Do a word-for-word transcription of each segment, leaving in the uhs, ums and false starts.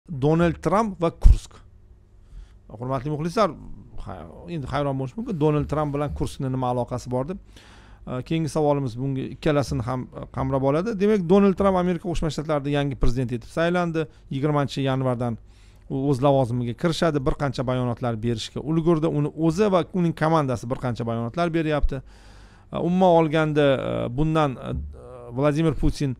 Donald Trump va Kursk. Hurmatli muxlislar, endi hayron bo'lish mumkin, Donald Trump bilan Kurskning nima aloqasi bor deb. Keyingi savolimiz bunga ikkalasini ham qamrab oladi. Demak, Donald Trump Amerika Qo'shma Shtatlarida yangi prezident etib saylandi. yigirmanchi yanvardan u o'z lavozimiga kirishadi, bir qancha bayonotlar berishga ulgurdi. Uni o'zi va uning komandasi bir qancha bayonotlar beryapti. Umuman olganda bundan Vladimir Putin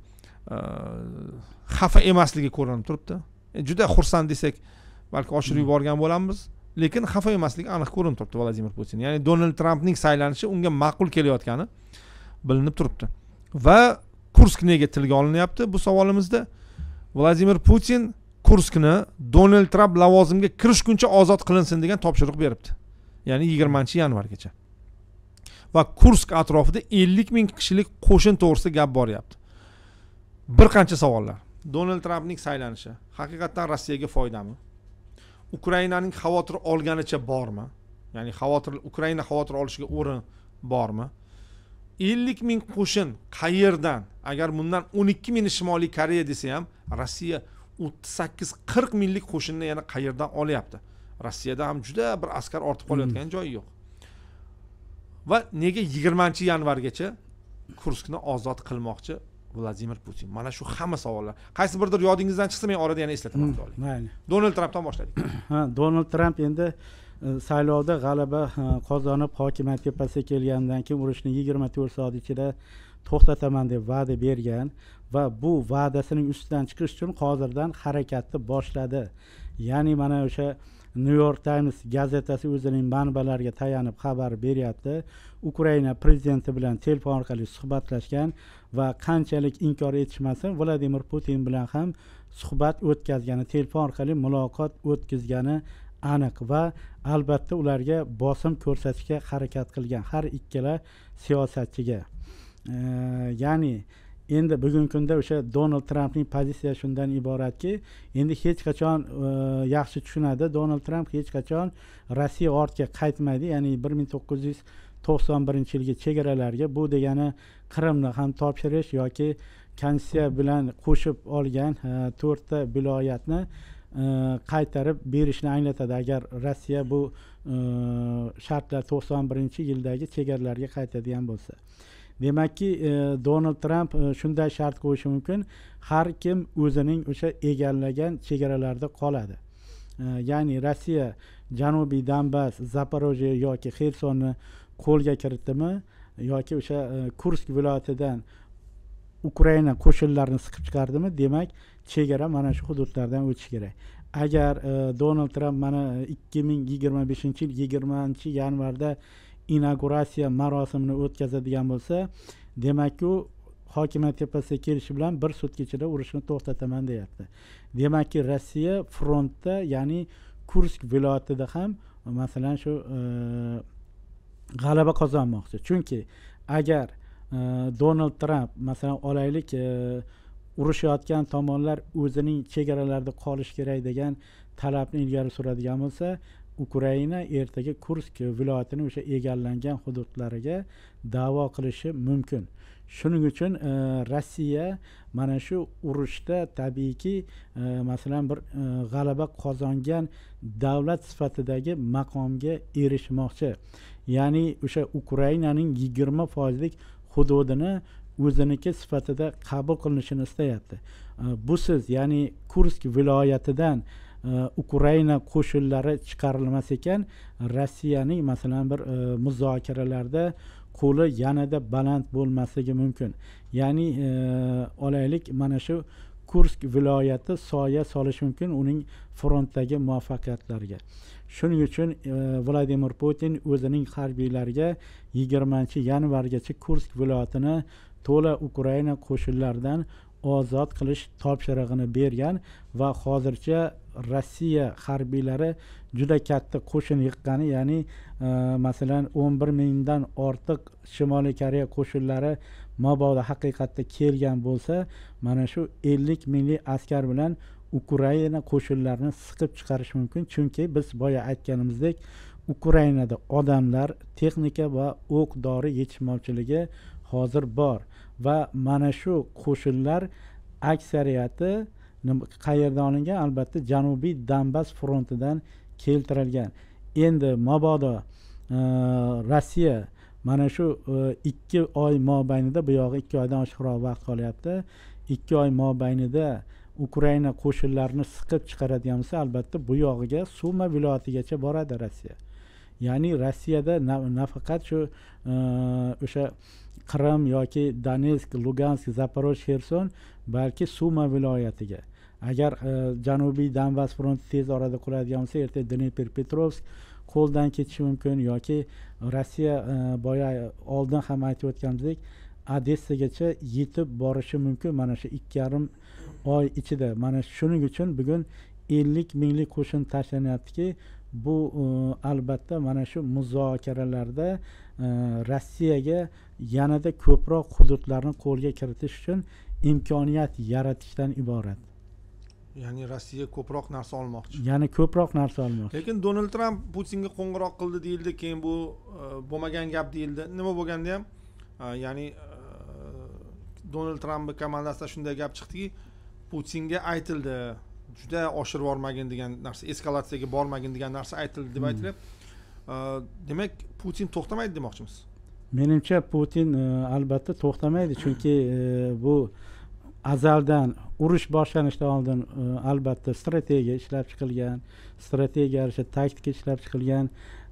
xafa emasligi ko'rinib turibdi. Juda xursand desak, balki oshirib yuborgan bo'lamiz, lekin xafa emasligi aniq ko'rinib turibdi Vladimir Putin. Ya'ni Donald Trampning saylanishi unga ma'qul kelayotgani bilinib turibdi. Va Kursk nega tilga olinyapti bu savolimizda? Vladimir Putin Kurskni Donald Trump lavozimga kirishguncha ozod qilinsin degan topshiriq beribdi. Ya'ni yigirmanchi yanvargacha. Va Kursk atrofida ellik ming kishilik qo'shin to'g'risida gap boryapti. Bir qancha savollar. Donald Trampning saylanishi haqiqatan Rossiyaga foydami? Ukrainaning xavotir olganicha bormi? Ya'ni xavotir Ukraina xavotir olishiga o'rin bormi? ellik ming qo'shin qayerdan? Agar bundan o'n ikki ming Shimoliy Koreya desa ham, Rossiya o'ttiz sakkiz qirq minglik qo'shinni yana qayerdan olyapti? Rossiyada ham juda bir askar ortib qolayotgan joyi yo'q. Va nega yigirmanchi yanvargacha Kurskni ozod qilmoqchi Vladimir Putin? Mana shu hamma savollar. Qaysi birdir yodingizdan chiqsa, men orada yana eslatib o'taman. Mayli. Donald Trampdan boshladik. Ha, Donald Trump endi saylovda g'alaba qozonib hokimiyat tepasiga kelgandan keyin urushni yigirma to'rt soat ichida to'xtataman deb va'da bergan va bu va'dasining ustidan chiqish uchun hozirdan harakatni boshladi. Ya'ni mana o'sha New York Times gazetasi o'zining manbalariga tayanib xabar beryapti. Ukraina prezidenti bilan telefon orqali suhbatlashgan va qanchalik inkor etishmasin, Vladimir Putin bilan ham suhbat o'tkazgani, telefon orqali muloqot o'tkazgani aniq va albatta ularga bosim ko'rsatishga harakat qilgan har ikkala siyosatchiga. E, ya'ni endi bugungi kunda o'sha Donald Trampning pozitsiyasi shundan iboratki, endi hech qachon e, yaxshi tushunadi, Donald Trump hech qachon Rossiya ortga qaytmaydi. Ya'ni bir ming to'qqiz yuz to'qson birinchi yilgi chegaralarga, bu degani Qrimni ham topshirish yoki Konstitutsiya bilan qo'shib olgan to'rtta viloyatni e, qaytarib berishni anglatadi. Agar Rossiya bu e, shartlar to'qson birinchi yildagi chegaralarga qaytadigan bo'lsa. Demakki, e, Donald Trump e, shunday shart qo'yishi mumkin, har kim o'zining o'sha egallagan chegaralarda qoladi. E, ya'ni Rossiya Janubiy Donbass, Zaporojye yoki Xersonni qo'lga kiritdimi yoki o'sha e, Kursk viloyatidan Ukraina qo'shinlarini siqib chiqardimi, demak, chegara mana shu hududlardan o'tish kerak. Agar e, Donald Trump mana ikki ming yigirma beshinchi yil yigirmanchi yanvarda inauguratsiya marosimini o'tkazadigan bo'lsa, demak u hokimiyat tepasiga kelishi bilan bir sutka ichida urushni to'xtataman deyapti. Demakki Rossiya frontda, ya'ni Kursk viloyatida ham masalan shu e, g'alaba qozonmoqchi. Chunki agar e, Donald Trump masalan olaylik e, urushayotgan tomonlar o'zining chegaralarida qolish kerak degan talabni ilgari suradigan bo'lsa, Ukraina ertaga Kursk viloyatining o'sha egallangan hududlariga da'vo qilishi mumkin. Shuning uchun e, Rossiya mana shu urushda tabiiyki e, masalan bir e, g'alaba qozongan davlat sifatidagi maqomga erishmoqchi. Ya'ni o'sha Ukrainaning yigirma foizlik hududini o'ziniki sifatida qabul qilinishini istayapti. E, bu siz, ya'ni Kursk viloyatidan Ukraina qo'shinlari chiqarilmas ekan, Rossiyaning masalan bir e, muzokaralarda qo'li yanada baland bo'lmasligi mumkin. Ya'ni e, olaylik mana shu Kursk viloyati soya solishi mumkin uning frontdagi muvaffaqiyatlariga. Shuning uchun e, Vladimir Putin o'zining harbiylariga yigirmanchi yanvargacha Kursk viloyatini to'la Ukraina qo'shinlaridan ozod qilish topshirig'ini bergan va hozircha Rossiya harbiylari juda katta qo'shin yiqqani, ya'ni e, masalan o'n bir mingdan ortiq Shimoliy Koreya qo'shinlari mabodo haqiqatda kelgan bo'lsa, mana shu ellik minglik askar bilan Ukraina qo'shinlarini siqib chiqarish mumkin. Chunki biz boya aytganimizdek, Ukrainada odamlar, texnika va o'q-dori yetishmovchiligi hozir bor va mana shu qo'shinlar aksariyati qayerdan olingan? Albatta Janubiy Donbass frontidan keltirilgan. Endi mabodo Rossiya mana shu ikki oy mobaynida, bu yog'i ikki oydan oshiqroq vaqt qolyapti. ikki oy mobaynida Ukraina qo'shinlarini siqib chiqaradigan bo'lsa, albatta bu yog'iga Suma viloyatigacha boradi Rossiya. Ya'ni Rossiyada nafaqat shu o'sha Qrim yoki Donetsk, Lugansk, Zaporojye, Xerson, balki Suma viloyatiga. Agar Janubiy Donbass fronti tez orada quladigan bo'lsa, erta Dnepropetrovsk qo'ldan ketishi mumkin yoki Rossiya boya oldin ham aytib o'tganimizdek Odessagacha yetib borishi mumkin mana shu ikki yarim oy ichida. Mana shuning uchun bugun ellik minglik qo'shin tashlanyaptiki, bu albatta mana shu muzokaralarda Rossiyaga yanada ko'proq hududlarni qo'lga kiritish uchun imkoniyat yaratishdan iborat. Ya'ni Rossiya ko'proq narsa olmoqchi. Ya'ni ko'proq narsa olmoqchi. Lekin Donald Trump Putinga qo'ng'iroq qildi deyildi, keyin bu bo'lmagan gap deyildi. Nima bo'lganda ham, ya'ni Donald Trampning komandasida shunday gap chiqdiki, Putinga aytildi, juda oshirib bormagin degan narsa, eskalatsiyaga bormagin degan narsa aytildi deb aytilyapti. Demak, Putin to'xtamaydi demoqchimiz. Menimcha Putin albatta to'xtamaydi, chunki bu azaldan urush boshlanishidan oldin albatta strategiya ishlab chiqilgan, strategiya yarasha taktika ishlab chiqilgan.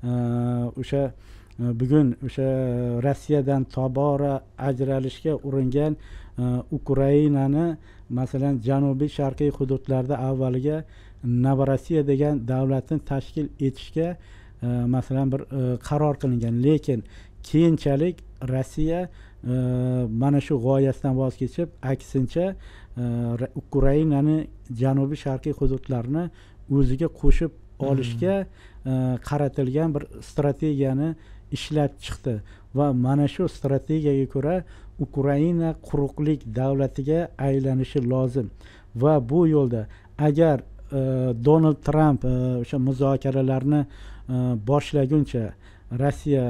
O'sha bugun o'sha Rossiyadan tobora ajralishga uringan Ukrainani masalan janubiy sharqiy hududlarda avvaliga Novorossiya degan davlatni tashkil etishga masalan bir qaror qilingan, lekin keyinchalik Rossiya mana shu g'oyasidan voz kechib, aksincha Ukrainani janubiy sharqiy hududlarini o'ziga qo'shib olishga qaratilgan bir strategiyani ishlab chiqdi va mana shu strategiyaga ko'ra Ukraina quruqlik davlatiga aylanishi lozim va bu yo'lda agar Donald Trump o'sha muzokaralarni boshlaguncha Rossiya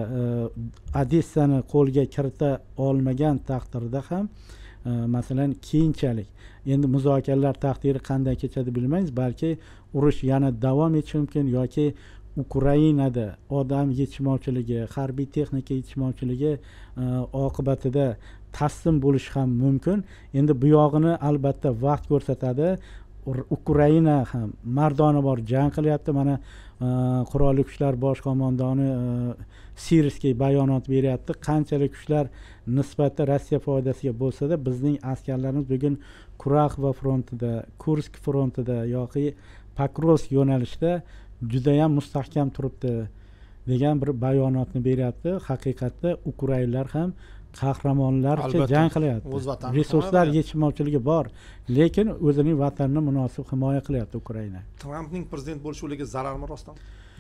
Odessani qo'lga kirita olmagan taqdirda ham masalan keyinchalik endi muzokaralar taqdiri qanday kechadi bilmaymiz, balki urush yana davom etishi mumkin yoki Ukrainada odam yetishmovchiligi, harbiy texnika yetishmovchiligi oqibatida taslim bo'lishi ham mumkin. Endi bu yog'ini albatta vaqt ko'rsatadi. Ukraina ham mardona bor jang qilyapti. Mana qurolli kuchlar bosh qo'mondoni Sirskiy bayonot beryapti. Qanchalik kuchlar nisbati Rossiya foydasiga bo'lsa-da, bizning askarlarimiz bugun Kuraxva frontida, Kursk frontida yoki Pokrovsk yo'nalishida juda ham mustahkam turibdi degan bir bayonotni beryapti. Haqiqatda ukrainlar ham qahramonlarcha jang qilyapti. Resurslar yetishmovchiligi bor, lekin o'zining vatanini munosib himoya qilyapti Ukraina. Trampning prezident bo'lishi ularga zararmi rostdan?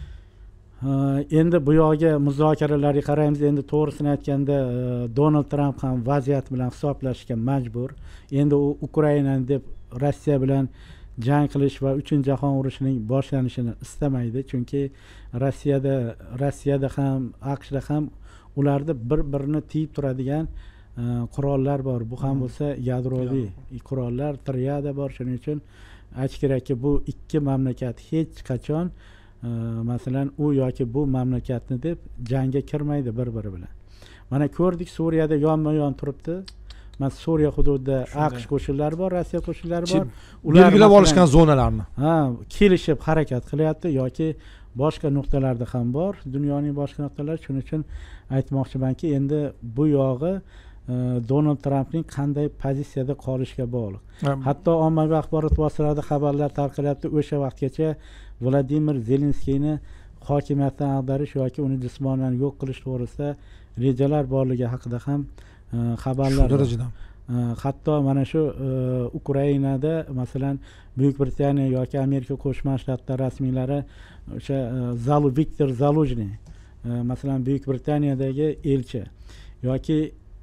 Endi bu yo'ga muzokaralarga qaraymiz. Endi to'g'risini aytganda Donald Trump ham vaziyat bilan hisoblashga majbur. Endi u Ukrainani deb Rossiya bilan jang qilish va uchinchi jahon urushining boshlanishini istamaydi, chunki Rossiyada Rossiyada ham AQShda ham ularda bir-birini tiyib turadigan qurollar bor. Bu ham bo'lsa yadroviy qurollar, triada bor. Shuning uchun aytish kerakki, bu ikki mamlakat hech qachon masalan u yoki bu mamlakatni deb jangga kirmaydi bir-biri bilan. Mana ko'rdik, Suriyada yonma-yon turibdi. Mana Suriya hududida AQSh qo'shinlari bor, Rossiya qo'shinlari bor. Ular belgilab olishgan zonalarni ha kelishib harakat qilyapti yoki boshqa nuqtalarda ham bor, dunyoning boshqa nuqtalari. Shuning uchun aytmoqchimanki, endi bu yog'i Donald Trampning qanday pozitsiyada qolishiga bog'liq. Hatto ommaviy axborot vositalarida xabarlar tarqalyapti, o'sha vaqtgacha Vladimir Zelenskiyni hokimiyatdan ag'darish yoki uni jismonan yo'q qilish to'g'risida rejalar borligi haqida ham xabarlar bor. Hatto mana shu Ukrainada masalan Buyuk Britaniya yoki Amerika Qo'shma Shtatlar rasmiylari o'sha Zalu Viktor Zaluzhny masalan Buyuk Britaniyadagi elchi yoki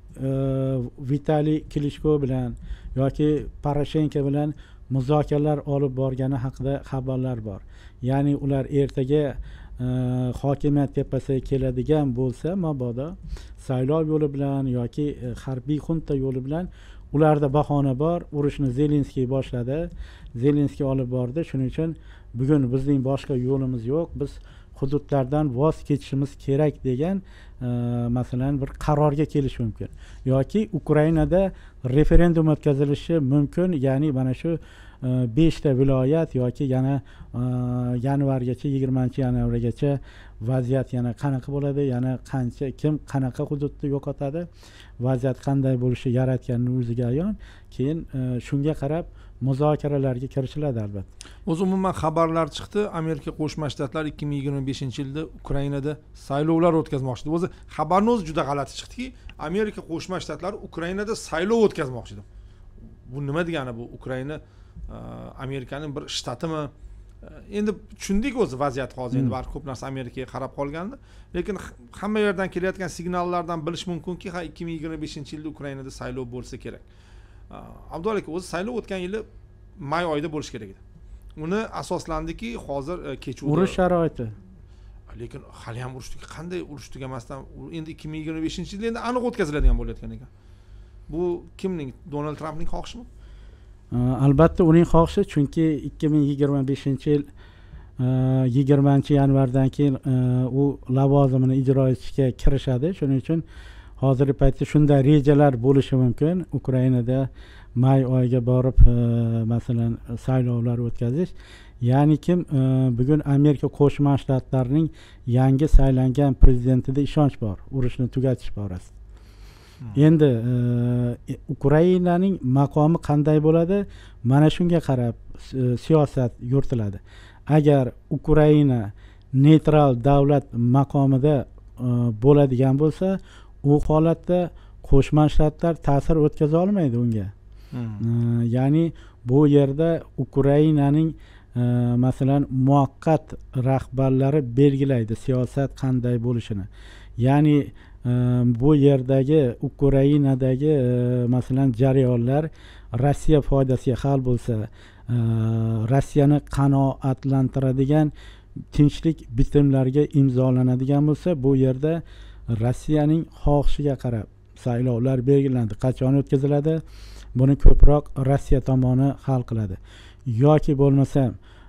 Vitaliy Klitschko bilan yoki Poroshenko bilan muzokaralar olib borgani haqida xabarlar bor. Ya'ni ular ertaga hokimiyat tepasiga keladigan bo'lsa, mabodo saylov yo'li bilan yoki harbiy xunta yo'li bilan ularda bahona bor, urushni Zelenskiy boshladi, Zelenskiy olib bordi. Shuning uchun bugun bizning boshqa yo'limiz yo'q, biz hududlardan voz kechishimiz kerak degan e, masalan bir qarorga kelish mumkin. Yoki Ukrainada referendum o'tkazilishi mumkin, ya'ni mana shu besh ta viloyat yoki yana yanvargacha, yigirmanchi yanvargacha vaziyat yana qanaqa bo'ladi, yana qancha kim qanaqa hududni yo'qotadi, vaziyat qanday bo'lishi yaratganini o'ziga ayon. Keyin shunga qarab muzokaralarga kirishiladi albatta. O'zi umuman xabarlar chiqdi, Amerika Qo'shma Shtatlari ikki ming yigirma beshinchi yilda Ukrainada saylovlar o'tkazmoqchi edi. O'zi xabarning o'zi juda g'alati chiqdiki, Amerika Qo'shma Shtatlari Ukrainada saylov o'tkazmoqchi edi. Bu nima degani bu? Ukraina Amerikaning bir shtatimi? Endi tushundik o'zi vaziyat hozir, endi barcha ko'p narsa Amerikaga qarab qolgandi, lekin hamma yerdan kelayotgan signallardan bilish mumkinki, ha ikki ming yigirma beshinchi yilda Ukrainada saylov bo'lsa kerak. Abdulla aka, o'zi saylov o'tgan yili may oyida bo'lish kerak edi. Uni asoslandiki, hozir kechuvda urush sharoiti. Lekin hali ham urush qanday urush tugamasdan endi ikki ming yigirma beshinchi yilda endi aniq o'tkaziladigan bo'layotgan ekan. Bu kimning? Donald Trampning xohishimi? Albatta uning xohishi, chunki ikki ming yigirma beshinchi yil yigirmanchi yanvardan keyin u lavozimini ijro etishga kirishadi. Shuning uchun hozirgi paytda shunday rejalar bo'lishi mumkin. Ukrainada may oyiga borib masalan saylovlar o'tkazish. Ya'ni kim bugun Amerika Qo'shma Shtatlarining yangi saylangan prezidentida ishonch bor, urushni tugatish borasida. Endi Ukrainaning maqomi qanday bo'ladi? Mana shunga qarab siyosat yuritiladi. Agar Ukraina neytral davlat maqomida bo'ladigan bo'lsa, u holatda Qo'shma Shtatlar ta'sir o'tkaza olmaydi unga. Hmm. Ya'ni bu yerda Ukrainaning masalan muvaqqat rahbarlari belgilaydi siyosat qanday bo'lishini. Ya'ni bu yerdagi Ukrainadagi masalan jarayonlar Rossiya foydasiga hal bo'lsa, Rossiyani qanoatlantiradigan tinchlik bitimlarga imzolanadigan bo'lsa, bu yerda Rossiyaning xohishiga qarab saylovlar belgilandi. Qachon o'tkaziladi? Buni ko'proq Rossiya tomoni hal qiladi. Yoki bo'lmasa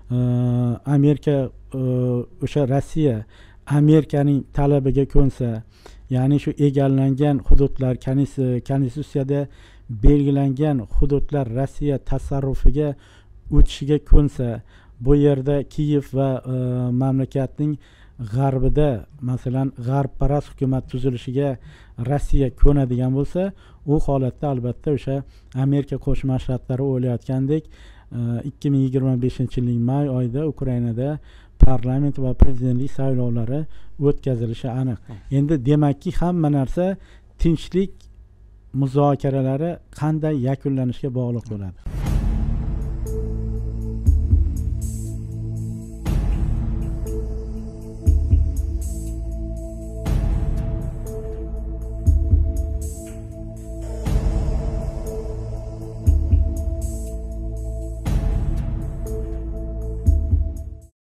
Amerika o'sha Rossiya Amerikaning talabiga ko'nsa, ya'ni shu egallangan hududlar, konstitutsiyada belgilangan hududlar Rossiya tasarrufiga o'tishiga ko'nsa, bu yerda Kiyev va mamlakatning g'arbida masalan g'arbparast hukumat tuzilishiga Rossiya ko'nadigan bo'lsa, u holatda albatta o'sha Amerika Qo'shma Shtatlari o'ylayotgandek ikki ming yigirma beshinchi yilning may oyida Ukrainada parlament va prezidentlik saylovlari o'tkazilishi aniq. Endi demakki hamma narsa tinchlik muzokaralari qanday yakunlanishga bog'liq bo'ladi.